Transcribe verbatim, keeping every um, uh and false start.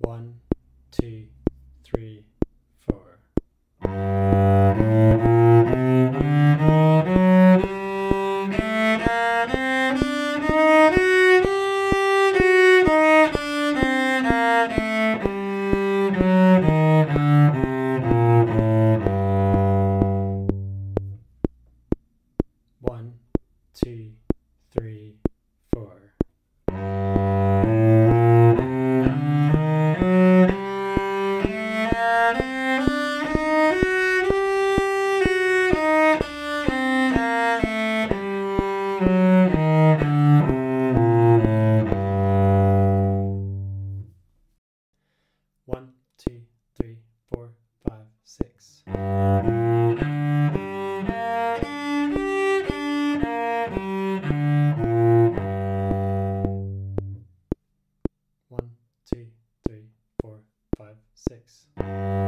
One, two, three, four. One, two, three, four. One, two, three, four, five, six. One, two, three, four, five, six.